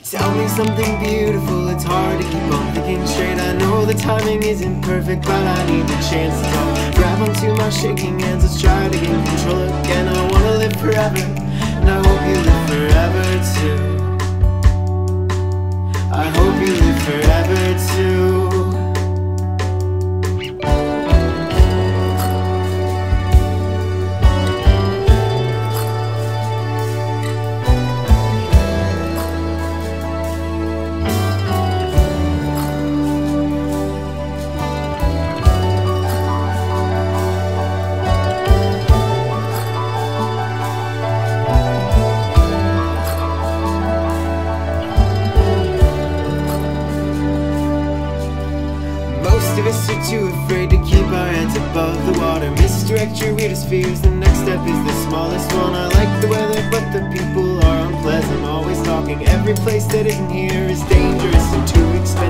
Tell me something beautiful, it's hard to keep on thinking straight. I know the timing isn't perfect, but I need the chance to go. Grab onto my shaking hands, let's try to gain control again. I wanna live forever, and I hope you live forever too. I hope you live forever too. Most of us are too afraid to keep our heads above the water. Misdirect your weirdest fears, the next step is the smallest one. I like the weather, but the people are unpleasant. Always talking, every place that isn't here is dangerous and too expensive.